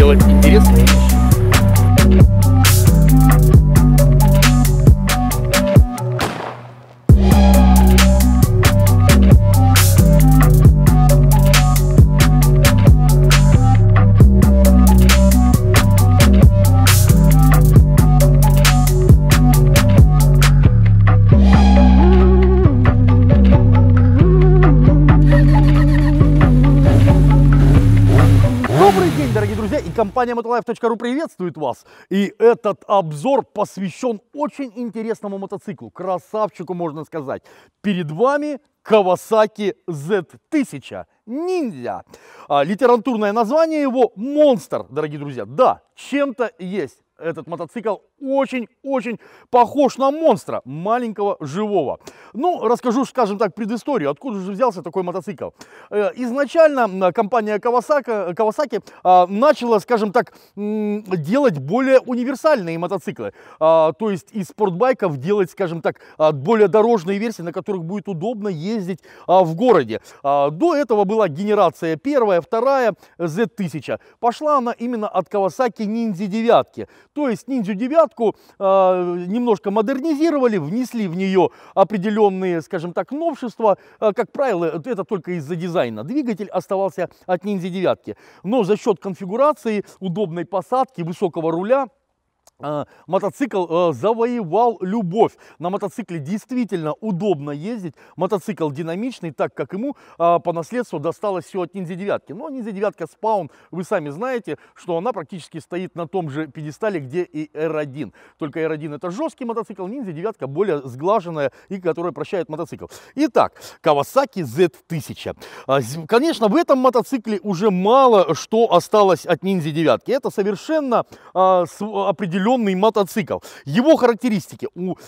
делать интересные вещи. Добрый день, дорогие друзья, и компания Motolife.ru приветствует вас. И этот обзор посвящен очень интересному мотоциклу, красавчику, можно сказать. Перед вами Kawasaki Z1000 Ninja. Литературное название его Monster, дорогие друзья. Да, чем-то есть. Этот мотоцикл очень-очень похож на монстра, маленького живого. Ну, расскажу, скажем так, предысторию, откуда же взялся такой мотоцикл. Изначально компания Kawasaki начала, скажем так, делать более универсальные мотоциклы. То есть из спортбайков делать, скажем так, более дорожные версии, на которых будет удобно ездить в городе. До этого была генерация первая, вторая Z1000. Пошла она именно от Kawasaki Ninja 9. То есть Ninja 9 немножко модернизировали, внесли в нее определенные, скажем так, новшества. Как правило, это только из-за дизайна. Двигатель оставался от Ninja 9. Но за счет конфигурации, удобной посадки, высокого руля, мотоцикл завоевал любовь. На мотоцикле действительно удобно ездить. Мотоцикл динамичный, так как ему по наследству досталось все от Ninja 9. Но Ninja 9 Spawn, вы сами знаете, что она практически стоит на том же пьедестале, где и R1. Только R1 это жесткий мотоцикл, Ninja 9 более сглаженная и которая прощает мотоцикл. Итак, Kawasaki Z1000. Конечно, в этом мотоцикле уже мало что осталось от Ninja 9. Это совершенно определенный мотоцикл. Его характеристики.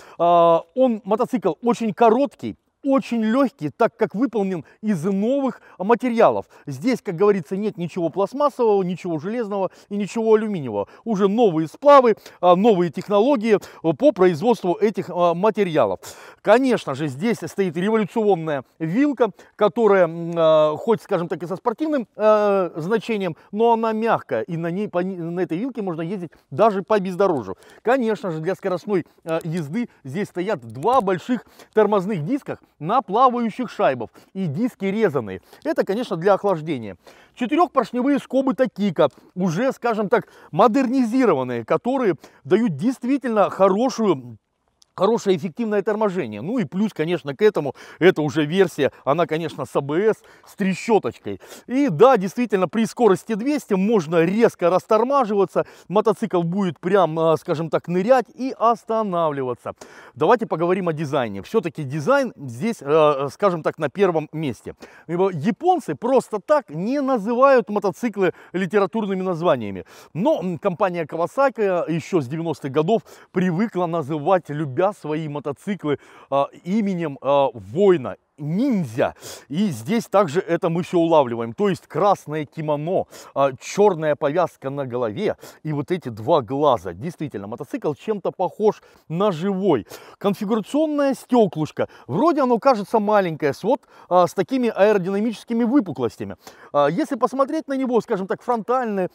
Он мотоцикл очень короткий, очень легкий, так как выполнен из новых материалов. Здесь, как говорится, нет ничего пластмассового, ничего железного и ничего алюминиевого. Уже новые сплавы, новые технологии по производству этих материалов. Конечно же, здесь стоит революционная вилка, которая, хоть, скажем так, и со спортивным значением, но она мягкая, и на этой вилке можно ездить даже по бездорожью. Конечно же, для скоростной езды здесь стоят два больших тормозных диска на плавающих шайбах, и диски резаные. Это, конечно, для охлаждения. Четырехпоршневые скобы Takika, уже, скажем так, модернизированные, которые дают действительно хорошее эффективное торможение. Ну и плюс, конечно, к этому, это уже версия, она, конечно, с АБС, с трещоточкой. И да, действительно, при скорости 200 можно резко растормаживаться, мотоцикл будет прям, скажем так, нырять и останавливаться. Давайте поговорим о дизайне. Все-таки дизайн здесь, скажем так, на первом месте. Японцы просто так не называют мотоциклы литературными названиями. Но компания Kawasaki еще с 90-х годов привыкла называть, любя свои мотоциклы именем воина, ниндзя. И здесь также это мы все улавливаем. То есть красное кимоно, черная повязка на голове и вот эти два глаза. Действительно, мотоцикл чем-то похож на живой. Конфигурационное стеклышко. Вроде оно кажется маленькое, с такими аэродинамическими выпуклостями. Если посмотреть на него, скажем так, фронтальное,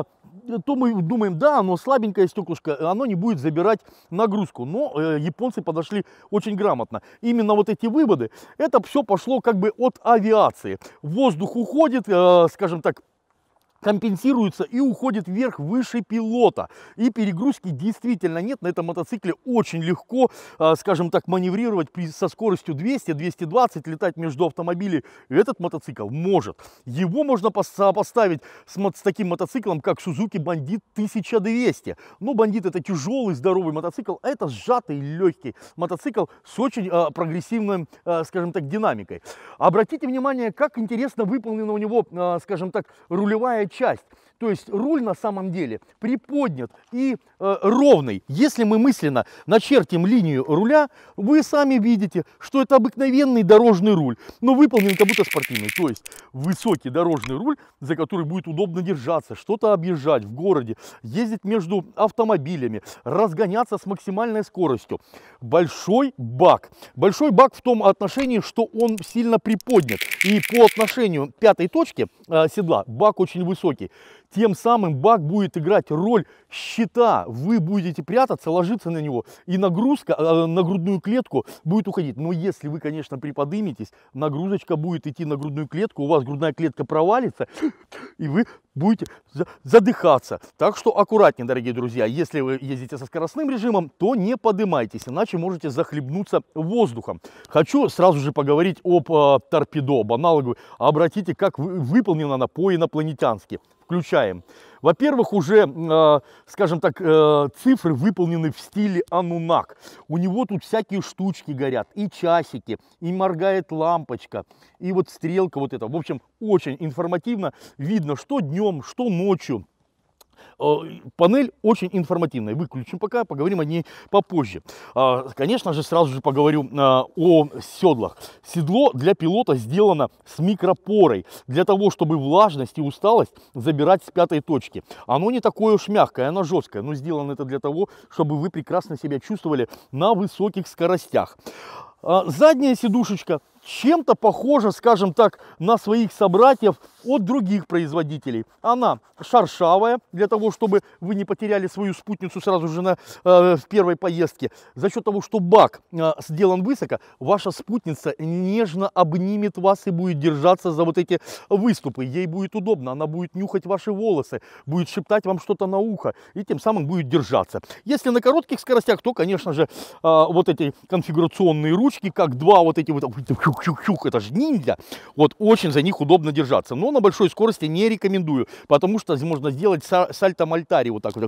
то мы думаем, да, оно слабенькое стеклышко, оно не будет забирать нагрузку. Но японцы подошли очень грамотно. Именно вот эти выводы, это все пошло как бы от авиации. Воздух уходит, скажем так, компенсируется и уходит вверх, выше пилота. И перегрузки действительно нет. На этом мотоцикле очень легко, скажем так, маневрировать со скоростью 200-220, летать между автомобилями. Этот мотоцикл может. Его можно поставить с таким мотоциклом, как Suzuki Bandit 1200. Но Bandit это тяжелый, здоровый мотоцикл, а это сжатый, легкий мотоцикл с очень прогрессивной, скажем так, динамикой. Обратите внимание, как интересно выполнена у него, скажем так, рулевая часть. То есть руль на самом деле приподнят и ровный. Если мы мысленно начертим линию руля, вы сами видите, что это обыкновенный дорожный руль, но выполнен как будто спортивный. То есть высокий дорожный руль, за который будет удобно держаться, что-то объезжать в городе, ездить между автомобилями, разгоняться с максимальной скоростью. Большой бак. Большой бак в том отношении, что он сильно приподнят. И по отношению пятой точки седла бак очень высокий. Тем самым бак будет играть роль щита. Вы будете прятаться, ложиться на него, и нагрузка на грудную клетку будет уходить. Но если вы, конечно, приподниметесь, нагрузочка будет идти на грудную клетку, у вас грудная клетка провалится, и вы будете задыхаться. Так что аккуратнее, дорогие друзья. Если вы ездите со скоростным режимом, то не поднимайтесь, иначе можете захлебнуться воздухом. Хочу сразу же поговорить об торпедо, об аналоговой. Обратите, как выполнена она по-инопланетянски. Включаем. Во-первых, уже, скажем так, цифры выполнены в стиле Анунак. У него тут всякие штучки горят, и часики, и моргает лампочка, и вот стрелка вот эта. В общем, очень информативно. Видно, что днем, что ночью. Панель очень информативная. Выключим пока, поговорим о ней попозже. Конечно же, сразу же поговорю о седлах. Седло для пилота сделано с микропорой, для того, чтобы влажность и усталость забирать с пятой точки. Оно не такое уж мягкое, оно жесткое, но сделано это для того, чтобы вы прекрасно себя чувствовали на высоких скоростях. Задняя сидушечка чем-то похожа, скажем так, на своих собратьев от других производителей. Она шершавая, для того, чтобы вы не потеряли свою спутницу сразу же в первой поездке. За счет того, что бак сделан высоко, ваша спутница нежно обнимет вас и будет держаться за вот эти выступы. Ей будет удобно, она будет нюхать ваши волосы, будет шептать вам что-то на ухо и тем самым будет держаться. Если на коротких скоростях, то, конечно же, вот эти конфигурационные ручки, как два вот эти вот, это же ниндзя, вот очень за них удобно держаться. Но на большой скорости не рекомендую, потому что можно сделать сальто-мальтари, вот так вот,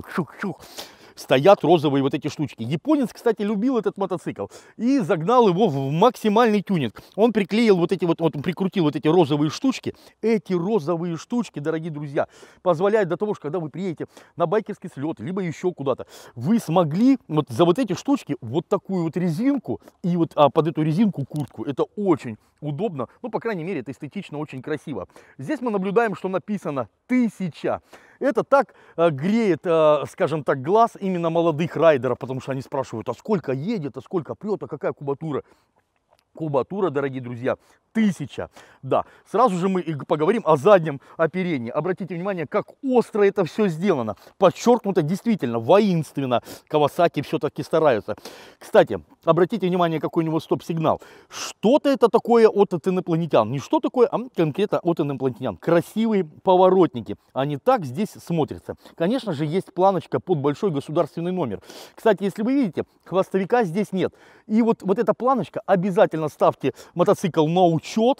стоят розовые вот эти штучки. Японец, кстати, любил этот мотоцикл и загнал его в максимальный тюнинг. Он приклеил вот эти вот, он прикрутил вот эти розовые штучки. Эти розовые штучки, дорогие друзья, позволяют до того, что когда вы приедете на байкерский слет, либо еще куда-то, вы смогли вот за вот эти штучки вот такую вот резинку и вот под эту резинку куртку. Это очень удобно, ну, по крайней мере, это эстетично, очень красиво. Здесь мы наблюдаем, что написано 1000. Это так греет, скажем так, глаз именно молодых райдеров, потому что они спрашивают, а сколько едет, а сколько прет, а какая кубатура. Кубатура, дорогие друзья, 1000. Да, сразу же мы и поговорим о заднем оперении. Обратите внимание, как остро это все сделано. Подчеркнуто действительно, воинственно. Кавасаки все-таки стараются. Кстати, обратите внимание, какой у него стоп-сигнал. Что-то это такое от инопланетян. Не что такое, а конкретно от инопланетян. Красивые поворотники. Они так здесь смотрятся. Конечно же, есть планочка под большой государственный номер. Кстати, если вы видите, хвостовика здесь нет. И вот эта планочка, обязательно ставьте мотоцикл на учет,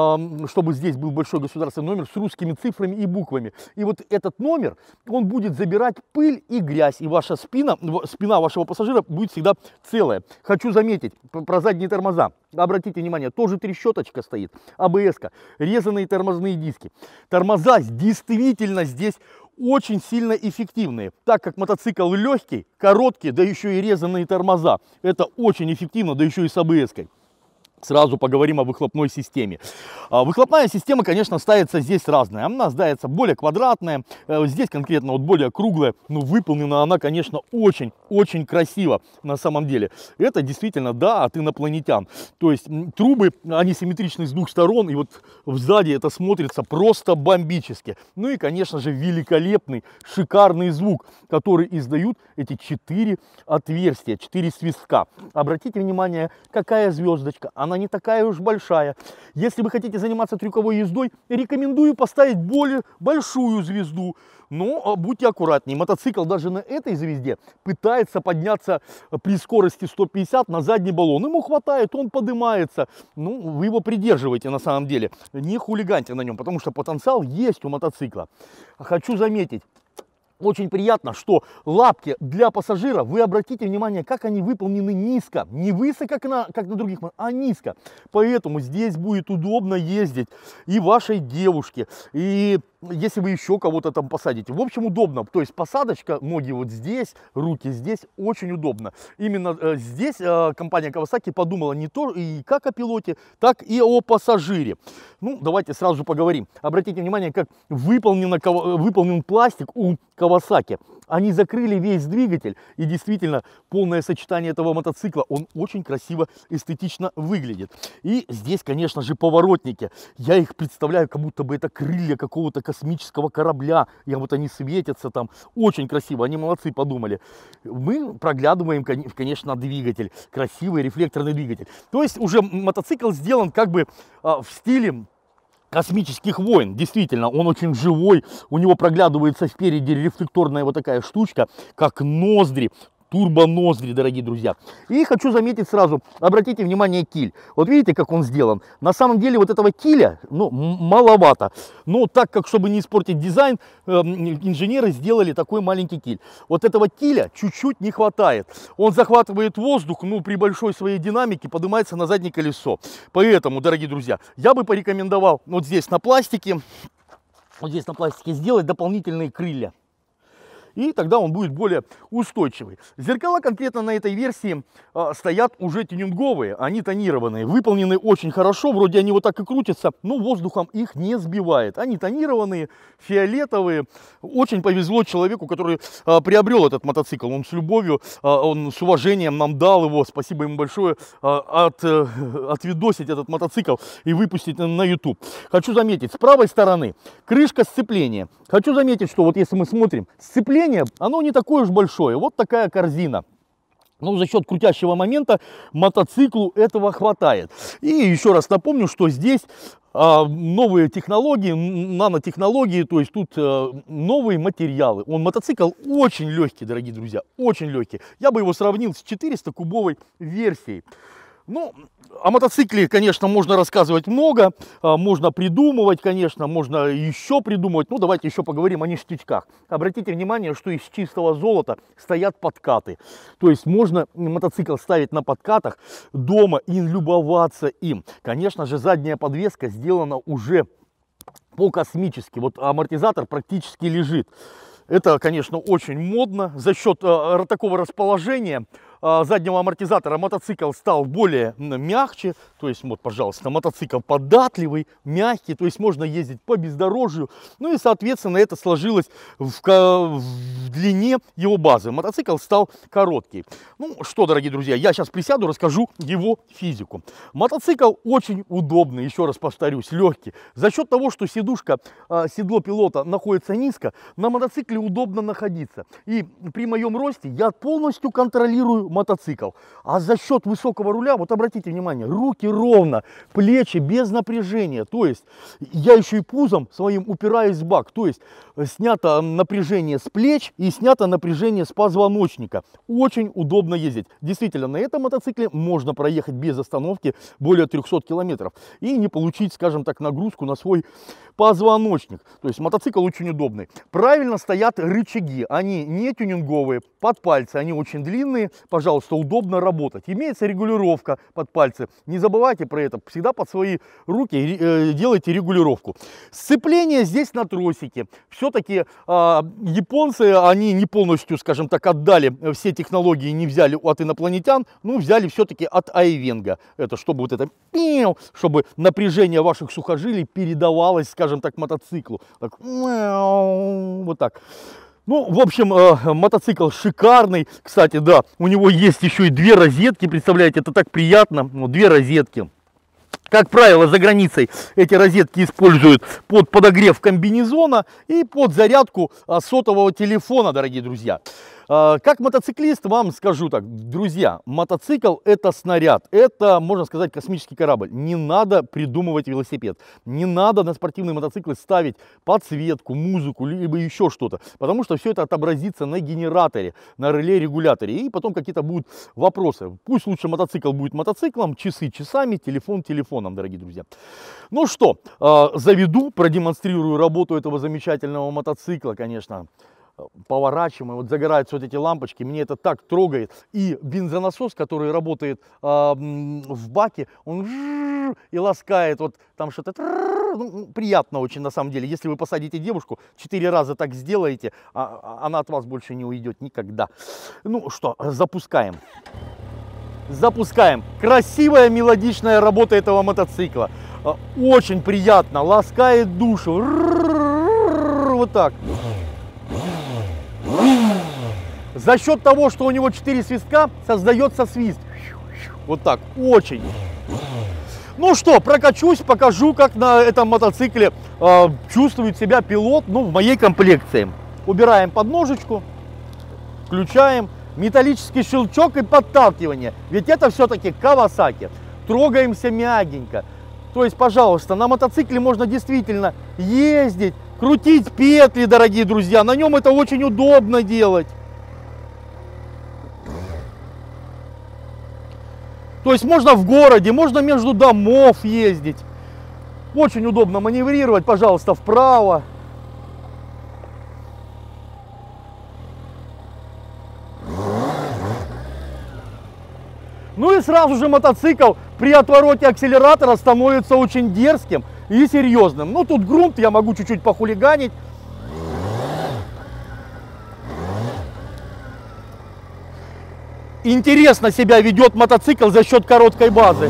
чтобы здесь был большой государственный номер с русскими цифрами и буквами. И вот этот номер, он будет забирать пыль и грязь. И ваша спина вашего пассажира будет всегда целая. Хочу заметить про задние тормоза. Обратите внимание, тоже трещоточка стоит. АБС-ка, резаные тормозные диски. Тормоза действительно здесь очень сильно эффективные, так как мотоцикл легкий, короткий, да еще и резаные тормоза. Это очень эффективно, да еще и с АБС-кой. Сразу поговорим о выхлопной системе. Выхлопная система, конечно, ставится здесь разная. Она ставится более квадратная, здесь конкретно вот более круглая, но выполнена она, конечно, очень красиво на самом деле. Это действительно, да, от инопланетян. То есть трубы, они симметричны с двух сторон, и вот сзади это смотрится просто бомбически. Ну и, конечно же, великолепный, шикарный звук, который издают эти 4 отверстия, 4 свистка. Обратите внимание, какая звездочка. Она не такая уж большая. Если вы хотите заниматься трюковой ездой, рекомендую поставить более большую звезду. Но будьте аккуратнее. Мотоцикл даже на этой звезде пытается подняться при скорости 150 на задний баллон. Ему хватает, он поднимается. Ну, вы его придерживаете на самом деле. Не хулиганьте на нем, потому что потенциал есть у мотоцикла. Хочу заметить. Очень приятно, что лапки для пассажира, вы обратите внимание, как они выполнены низко. Не высоко, как на других, а низко. Поэтому здесь будет удобно ездить и вашей девушке, и если вы еще кого-то там посадите. В общем, удобно. То есть посадочка, ноги вот здесь, руки здесь, очень удобно. Именно здесь компания Kawasaki подумала не то и как о пилоте, так и о пассажире. Ну, давайте сразу поговорим. Обратите внимание, как выполнен пластик у Kawasaki. Они закрыли весь двигатель, и действительно полное сочетание этого мотоцикла, он очень красиво, эстетично выглядит. И здесь, конечно же, поворотники. Я их представляю, как будто бы это крылья какого-то космического корабля. И вот они светятся там. Очень красиво, они молодцы, подумали. Мы проглядываем, конечно, двигатель. Красивый рефлекторный двигатель. То есть уже мотоцикл сделан как бы в стиле космических войн. Действительно, он очень живой. У него проглядывается спереди рефлекторная вот такая штучка, как ноздри. Турбоноздри, дорогие друзья. И хочу заметить сразу, обратите внимание, киль. Вот видите, как он сделан? На самом деле вот этого киля, ну, маловато. Но так как, чтобы не испортить дизайн, инженеры сделали такой маленький киль. Вот этого киля чуть-чуть не хватает. Он захватывает воздух, ну, при большой своей динамике поднимается на заднее колесо. Поэтому, дорогие друзья, я бы порекомендовал вот здесь на пластике сделать дополнительные крылья. И тогда он будет более устойчивый. Зеркала конкретно на этой версии стоят уже тюнинговые, они тонированные, выполнены очень хорошо, вроде они вот так и крутятся, но воздухом их не сбивает. Они тонированные, фиолетовые. Очень повезло человеку, который приобрел этот мотоцикл. Он с любовью, он с уважением нам дал его, спасибо ему большое, отвидосить этот мотоцикл и выпустить на YouTube. Хочу заметить, с правой стороны крышка сцепления. Хочу заметить, что вот если мы смотрим, сцепление, оно не такое уж большое. Вот такая корзина. Но за счет крутящего момента мотоциклу этого хватает. И еще раз напомню, что здесь новые технологии, нанотехнологии, то есть тут новые материалы. Мотоцикл очень легкий, дорогие друзья, очень легкий. Я бы его сравнил с 400-кубовой версией. Ну, о мотоцикле, конечно, можно рассказывать много, можно придумывать, конечно, можно еще придумывать. Ну, давайте еще поговорим о ништячках. Обратите внимание, что из чистого золота стоят подкаты. То есть можно мотоцикл ставить на подкатах дома и любоваться им. Конечно же, задняя подвеска сделана уже по-космически. Вот амортизатор практически лежит. Это, конечно, очень модно. За счет такого расположения заднего амортизатора мотоцикл стал более мягче. То есть, вот, пожалуйста, мотоцикл податливый, мягкий. То есть, можно ездить по бездорожью. Ну и, соответственно, это сложилось в длине его базы. Мотоцикл стал короткий. Ну что, дорогие друзья, я сейчас присяду, расскажу его физику. Мотоцикл очень удобный, еще раз повторюсь, легкий. За счет того, что сидушка, седло пилота находится низко, на мотоцикле удобно находиться. И при моем росте я полностью контролирую мотоцикл. А за счет высокого руля, вот обратите внимание, руки ровно, плечи без напряжения. То есть я еще и пузом своим упираюсь в бак. То есть снято напряжение с плеч и снято напряжение с позвоночника. Очень удобно ездить. Действительно, на этом мотоцикле можно проехать без остановки более 300 километров и не получить, скажем так, нагрузку на свой позвоночник. То есть мотоцикл очень удобный. Правильно стоят рычаги. Они не тюнинговые, под пальцы. Они очень длинные. Пожалуйста, удобно работать. Имеется регулировка под пальцы. Не забывайте про это. Всегда под свои руки делайте регулировку. Сцепление здесь на тросике. Все-таки японцы, они не полностью, скажем так, отдали все технологии, не взяли от инопланетян, но взяли все-таки от Айвенго. Это чтобы вот это, чтобы напряжение ваших сухожилий передавалось, скажем так, мотоциклу. Так, вот так. Ну, в общем, мотоцикл шикарный. Кстати, да, у него есть еще и две розетки. Представляете, это так приятно. Ну, две розетки. Как правило, за границей эти розетки используют под подогрев комбинезона и под зарядку сотового телефона, дорогие друзья. Как мотоциклист вам скажу так, друзья, мотоцикл это снаряд, это, можно сказать, космический корабль. Не надо придумывать велосипед, не надо на спортивные мотоциклы ставить подсветку, музыку, либо еще что-то, потому что все это отобразится на генераторе, на реле-регуляторе, и потом какие-то будут вопросы. Пусть лучше мотоцикл будет мотоциклом, часы часами, телефон телефоном, дорогие друзья. Ну что, заведу, продемонстрирую работу этого замечательного мотоцикла, конечно. Поворачиваем, вот загораются вот эти лампочки, мне это так трогает. И бензонасос, который работает в баке, он и ласкает, вот там что-то, ну, приятно очень на самом деле. Если вы посадите девушку, 4 раза так сделаете, она от вас больше не уйдет никогда. Ну что, запускаем. Запускаем. Красивая мелодичная работа этого мотоцикла. Очень приятно, ласкает душу. Вот так. За счет того, что у него 4 свистка, создается свист. Вот так, очень. Ну что, прокачусь, покажу, как на этом мотоцикле чувствует себя пилот, ну, в моей комплекции. Убираем подножечку, включаем металлический щелчок и подталкивание. Ведь это все-таки Kawasaki. Трогаемся мягенько. То есть, пожалуйста, на мотоцикле можно действительно ездить, крутить петли, дорогие друзья. На нем это очень удобно делать. То есть можно в городе, можно между домов ездить. Очень удобно маневрировать, пожалуйста, вправо. Ну и сразу же мотоцикл при отвороте акселератора становится очень дерзким и серьезным. Ну тут грунт, я могу чуть-чуть похулиганить. Интересно себя ведет мотоцикл за счет короткой базы.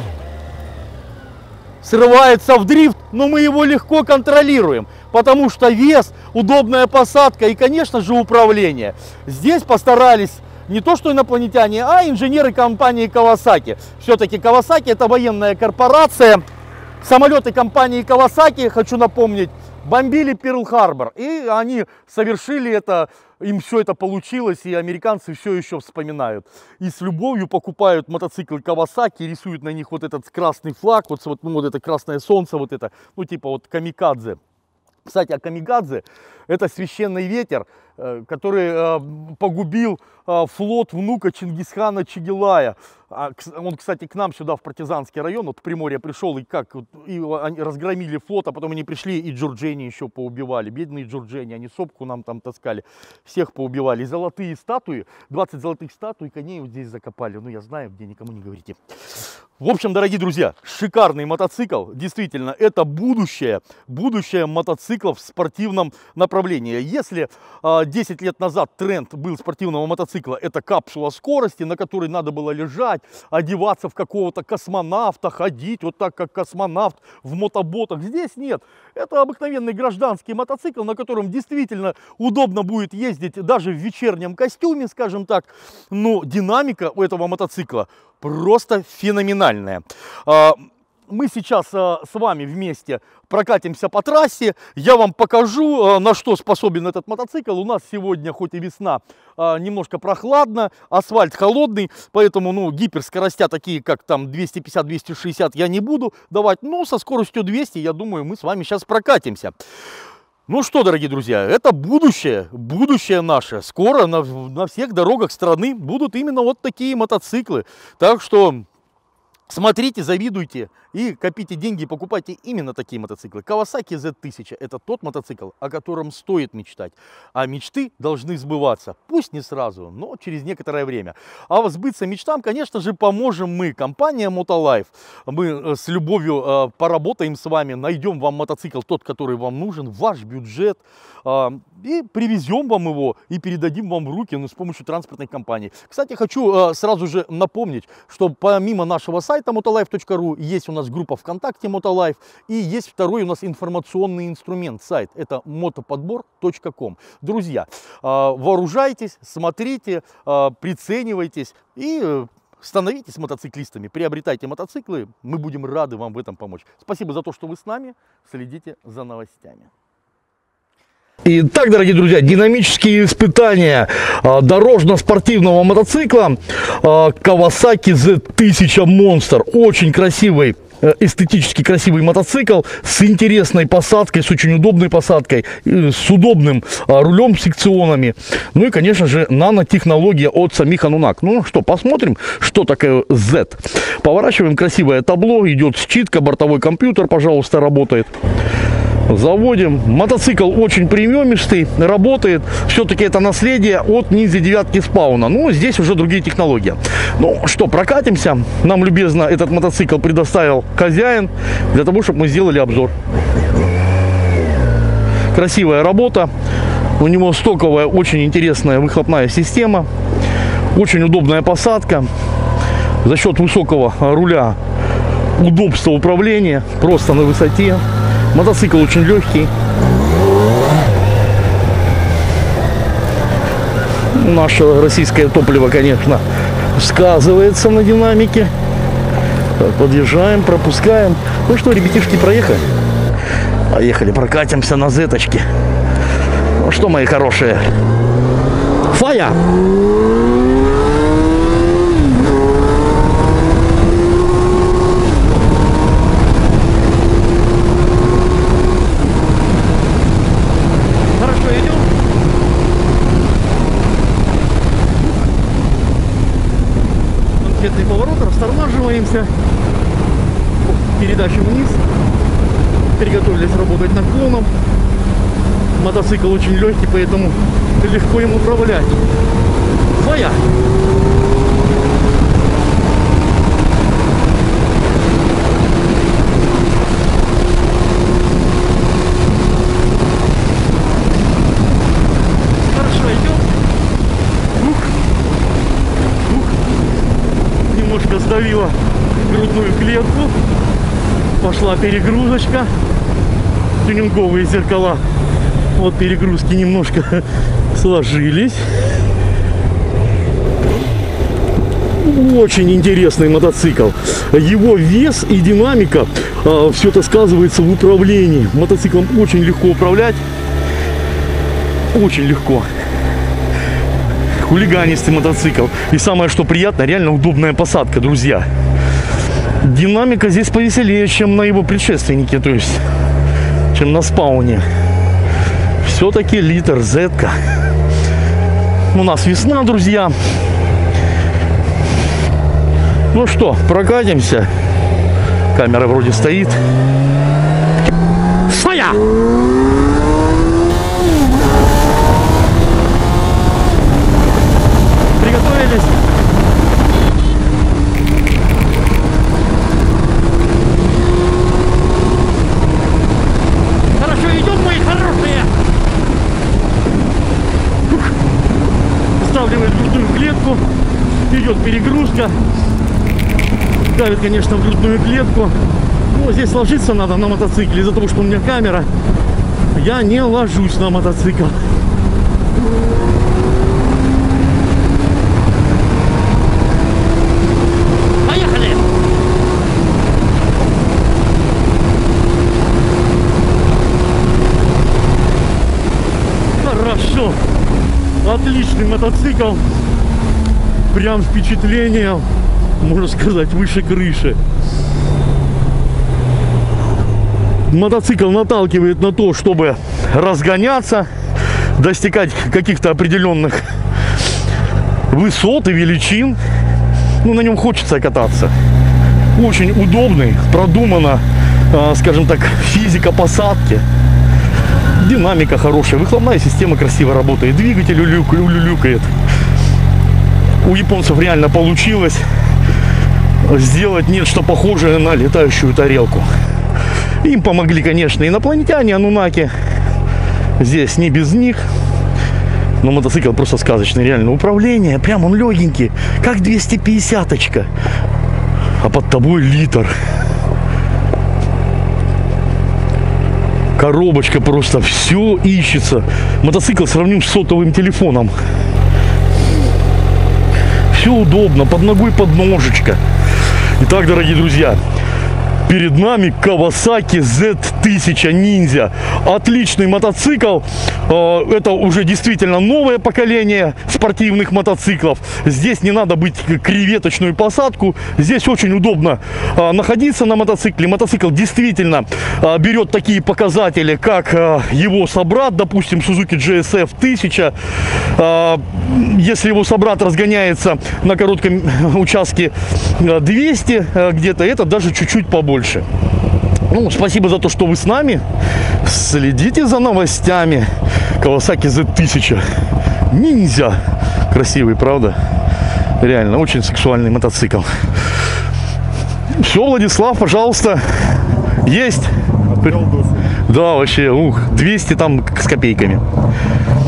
Срывается в дрифт, но мы его легко контролируем, потому что вес, удобная посадка и, конечно же, управление. Здесь постарались не то что инопланетяне, а инженеры компании Kawasaki. Все-таки Kawasaki это военная корпорация. Самолеты компании Kawasaki, хочу напомнить, бомбили Перл-Харбор. И они совершили это, им все это получилось, и американцы все еще вспоминают. И с любовью покупают мотоциклы Kawasaki, рисуют на них вот этот красный флаг, вот это красное солнце, вот это, ну типа вот камикадзе. Кстати, а камикадзе это священный ветер, который погубил флот внука Чингисхана Чигилая. Он, кстати, к нам сюда в партизанский район, вот в Приморье пришел, и как, и они разгромили флот, а потом они пришли и джурджени еще поубивали. Бедные джурджени, они сопку нам там таскали, всех поубивали. И золотые статуи, 20 золотых статуй коней вот здесь закопали. Ну, я знаю, где, никому не говорите. В общем, дорогие друзья, шикарный мотоцикл, действительно, это будущее мотоциклов в спортивном направлении. Если 10 лет назад тренд был спортивного мотоцикла, это капсула скорости, на которой надо было лежать, одеваться в какого-то космонавта, ходить вот так, как космонавт в мотоботах. Здесь нет. Это обыкновенный гражданский мотоцикл, на котором действительно удобно будет ездить даже в вечернем костюме, скажем так. Но динамика у этого мотоцикла просто феноменальная. Мы сейчас с вами вместе прокатимся по трассе. Я вам покажу, на что способен этот мотоцикл. У нас сегодня, хоть и весна, немножко прохладно, асфальт холодный, поэтому ну, гиперскоростя такие, как там 250-260, я не буду давать. Но со скоростью 200, я думаю, мы с вами сейчас прокатимся. Ну что, дорогие друзья, это будущее наше. Скоро на всех дорогах страны будут именно вот такие мотоциклы. Так что смотрите, завидуйте и копите деньги, покупайте именно такие мотоциклы. Kawasaki Z1000 это тот мотоцикл, о котором стоит мечтать. А мечты должны сбываться. Пусть не сразу, но через некоторое время. А сбыться мечтам, конечно же, поможем мы. Компания Motolife. Мы с любовью поработаем с вами, найдем вам мотоцикл, тот, который вам нужен, ваш бюджет. И привезем вам его и передадим вам в руки, ну, с помощью транспортной компании. Кстати, хочу сразу же напомнить, что помимо нашего сайта motolife.ru есть у нас группа ВКонтакте Motolife и есть второй у нас информационный инструмент, сайт, это motopodbor.com. Друзья, вооружайтесь, смотрите, приценивайтесь и становитесь мотоциклистами, приобретайте мотоциклы, мы будем рады вам в этом помочь. Спасибо за то, что вы с нами, следите за новостями. Итак, дорогие друзья, динамические испытания дорожно-спортивного мотоцикла Kawasaki Z1000 Monster. Очень красивый, эстетически красивый мотоцикл с интересной посадкой, с очень удобной посадкой, с удобным рулем с секционами. Ну и, конечно же, нанотехнология от самих Анунак. Ну что, посмотрим, что такое Z. Поворачиваем красивое табло, идет считка, бортовой компьютер, пожалуйста, работает. Заводим. Мотоцикл очень премиумистый, работает. Все-таки это наследие от Ninja 9 спауна. Ну, здесь уже другие технологии. Ну что, прокатимся. Нам любезно этот мотоцикл предоставил хозяин для того, чтобы мы сделали обзор. Красивая работа. У него стоковая, очень интересная выхлопная система. Очень удобная посадка. За счет высокого руля удобства управления. Просто на высоте. Мотоцикл очень легкий. Наше российское топливо, конечно, сказывается на динамике. Так, подъезжаем, пропускаем. Ну что, ребятишки, проехали? Поехали, прокатимся на зеточке. Ну что, мои хорошие? Фая! Хорошо, идем? Конкретный поворот, растормаживаемся. Передача вниз. Приготовились работать наклоном. Мотоцикл очень легкий, поэтому легко им управлять. Своя. Хорошо, идем. Немножко сдавила грудную клетку. Пошла перегрузочка. Тюнинговые зеркала от перегрузки немножко сложились. Очень интересный мотоцикл. Его вес и динамика, все это сказывается в управлении. Мотоциклом очень легко управлять. Очень легко. Хулиганистый мотоцикл. И самое, что приятно, реально удобная посадка, друзья. Динамика здесь повеселее, чем на его предшественнике, то есть, чем на спауне. Все-таки литр Z-ка. У нас весна, друзья. Ну что, прокатимся. Камера вроде стоит. Своя! Приготовились. Хорошо, идем, мои хорошие. Вставливает грудную клетку. Идет перегрузка. Давит, конечно, в грудную клетку. Ну, здесь ложиться надо на мотоцикле. Из-за того, что у меня камера, я не ложусь на мотоцикл. Поехали! Хорошо. Отличный мотоцикл. Прям впечатление, можно сказать, выше крыши. Мотоцикл наталкивает на то, чтобы разгоняться, достигать каких-то определенных высот и величин. Ну, на нем хочется кататься. Очень удобный, продумана, скажем так, физика посадки. Динамика хорошая, выхлопная система красиво работает, двигатель улюлюкает. У японцев реально получилось сделать нечто похожее на летающую тарелку. Им помогли, конечно, инопланетяне, анунаки. Здесь не без них. Но мотоцикл просто сказочный, реально. Управление, прям он легенький, как 250-очка. А под тобой литр. Коробочка просто, все ищется. Мотоцикл сравним с сотовым телефоном. Все удобно, под ногой подножечка. Итак, дорогие друзья, перед нами Kawasaki Z1000 Ninja. Отличный мотоцикл. Это уже действительно новое поколение спортивных мотоциклов. Здесь не надо быть креветочную посадку. Здесь очень удобно находиться на мотоцикле. Мотоцикл действительно берет такие показатели, как его собрат, допустим, Suzuki GSF 1000. Если его собрат разгоняется на коротком участке 200 где-то, это даже чуть-чуть побольше. Ну, спасибо за то, что вы с нами. Следите за новостями. Kawasaki Z1000 Ninja. Красивый, правда? Реально, очень сексуальный мотоцикл. Все, Владислав, пожалуйста. Есть. Да, вообще, 200 там с копейками.